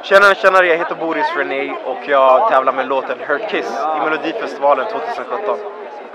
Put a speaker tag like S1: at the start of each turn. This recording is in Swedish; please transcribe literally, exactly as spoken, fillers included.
S1: Tjena, tjena, jag heter Boris René och jag tävlar med låten Hurt Kiss i Melodifestivalen tjugo sjutton.